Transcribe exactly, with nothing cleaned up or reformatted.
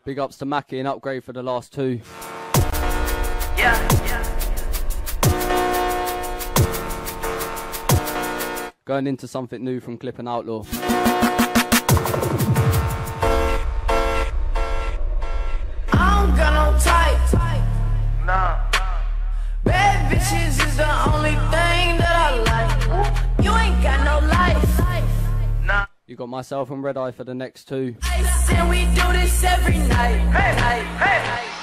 Big ups to Mackie and Upgrade for the last two. Yeah, yeah. Going into something new from Clip and Outlaw. I don't got no type. Nah. Bad bitches is the only thing that I like. You ain't got no life. Nah. You got myself and Red Eye for the next two. And we do this every night. Hey, hey, hey.